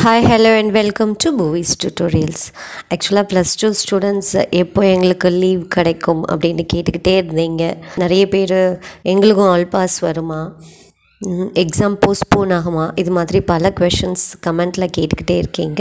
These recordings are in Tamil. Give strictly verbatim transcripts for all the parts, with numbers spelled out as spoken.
Hi, hello and welcome to Movies Tutorials. Actually, plus two students எப்போ எங்களுக்கு லீவ் கிடைக்கும் அப்படின்னு கேட்டுக்கிட்டே இருந்தீங்க. நிறைய பேர் எங்களுக்கும் ஆல் பாஸ் வருமா, எக்ஸாம் போஸ்ட்போன் ஆகுமா, இது மாதிரி பல கொஷின்ஸ் கமெண்ட்டில் கேட்டுக்கிட்டே இருக்கீங்க.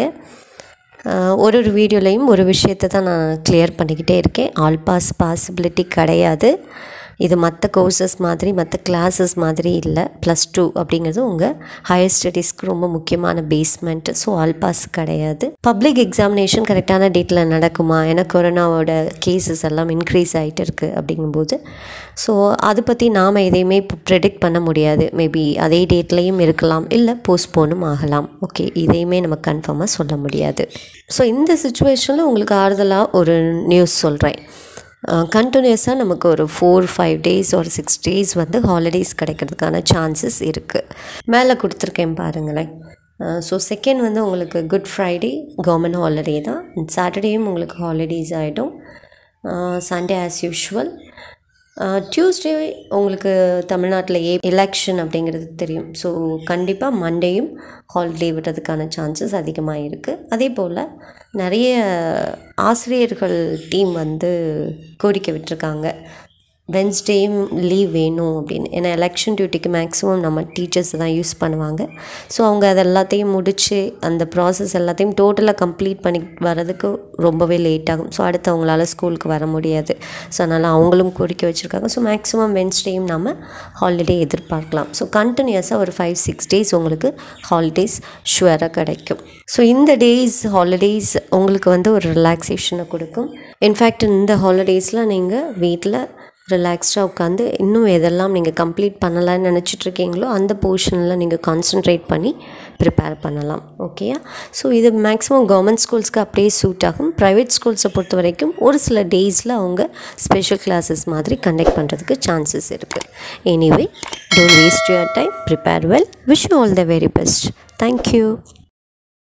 ஒரு ஒரு வீடியோலையும் ஒரு விஷயத்தை தான் நான் கிளியர் பண்ணிக்கிட்டே இருக்கேன். ஆல் பாஸ் பாசிபிலிட்டி கிடையாது. இது மற்ற கோர்சஸ் மாதிரி மற்ற கிளாஸஸ் மாதிரி இல்லை. ப்ளஸ் டூ அப்படிங்கிறது உங்கள் ஹையர் ஸ்டடீஸ்க்கு ரொம்ப முக்கியமான பேஸ்மெண்ட். ஸோ ஆல் பாஸ் கிடையாது. பப்ளிக் எக்ஸாமினேஷன் கரெக்டான டேட்டில் நடக்குமா, ஏன்னா கொரோனாவோட கேசஸ் எல்லாம் இன்க்ரீஸ் ஆகிட்டு இருக்குது அப்படிங்கும்போது ஸோ அதை பற்றி நாம் எதையுமே இப்போ ப்ரெடிக்ட் பண்ண முடியாது. மேபி அதே டேட்லேயும் இருக்கலாம், இல்லை போஸ்ட்போனும் ஆகலாம். ஓகே, இதையுமே நம்ம கன்ஃபார்மாக சொல்ல முடியாது. ஸோ இந்த சுச்சுவேஷனில் உங்களுக்கு ஆறுதலாக ஒரு நியூஸ் சொல்கிறேன். கண்டினியூஸாக நமக்கு ஒரு ஃபோர் ஃபைவ் டேஸ் ஒரு சிக்ஸ் டேஸ் வந்து ஹாலிடேஸ் கிடைக்கிறதுக்கான சான்சஸ் இருக்குது. மேலே கொடுத்துருக்கேன் பாருங்களேன். ஸோ செகண்ட் வந்து உங்களுக்கு குட் ஃப்ரைடே கவர்மெண்ட் ஹாலிடே தான். சாட்டர்டேயும் உங்களுக்கு ஹாலிடேஸ் ஆகிடும். Sunday as usual. டியூஸ்டே உங்களுக்கு தமிழ்நாட்டில் ஏ எலெக்ஷன் அப்படிங்கிறது தெரியும். ஸோ கண்டிப்பாக மண்டேயும் ஹாலிடே விடுறதுக்கான சான்சஸ் அதிகமாக இருக்குது. அதே போல் நிறைய ஆசிரியர்கள் டீம் வந்து கோரிக்கை விட்டுருக்காங்க, வென்ஸ்டேயும் லீவ் வேணும் அப்படின்னு. ஏன்னா எலெக்ஷன் டியூட்டிக்கு மேக்ஸிமம் நம்ம டீச்சர்ஸ் தான் யூஸ் பண்ணுவாங்க. ஸோ அவங்க அது எல்லாத்தையும் முடித்து அந்த ப்ராசஸ் எல்லாத்தையும் டோட்டலாக கம்ப்ளீட் பண்ணி வர்றதுக்கு ரொம்பவே லேட் ஆகும். ஸோ அடுத்து அவங்களால ஸ்கூலுக்கு வர முடியாது. ஸோ அதனால் அவங்களும் கோரிக்கை வச்சுருக்காங்க. ஸோ மேக்ஸிமம் வென்ஸ்டேயும் நம்ம ஹாலிடே எதிர்பார்க்கலாம். ஸோ கண்டினியூஸாக ஒரு ஃபைவ் சிக்ஸ் டேஸ் உங்களுக்கு ஹாலிடேஸ் ஷுவராக கிடைக்கும். ஸோ இந்த டேஸ் ஹாலிடேஸ் உங்களுக்கு வந்து ஒரு ரிலாக்ஸேஷனை கொடுக்கும். இன்ஃபேக்ட் இந்த ஹாலிடேஸில் நீங்கள் வீட்டில் ரிலாக்ஸ்டாக உட்காந்து இன்னும் எதெல்லாம் நீங்கள் கம்ப்ளீட் பண்ணலான்னு நினச்சிட்ருக்கீங்களோ அந்த போர்ஷனில் நீங்கள் கான்சன்ட்ரேட் பண்ணி ப்ரிப்பேர் பண்ணலாம். ஓகேயா? ஸோ இது மேக்ஸிமம் கவர்மெண்ட் ஸ்கூல்ஸ்க்கு அப்படியே சூட் ஆகும். ப்ரைவேட் ஸ்கூல்ஸை பொறுத்த வரைக்கும் ஒரு சில டேஸில் அவங்க ஸ்பெஷல் கிளாஸஸ் மாதிரி கண்டக்ட் பண்ணுறதுக்கு சான்சஸ் இருக்குது. Anyway, don't waste your time, prepare well. Wish you all the very best. Thank you.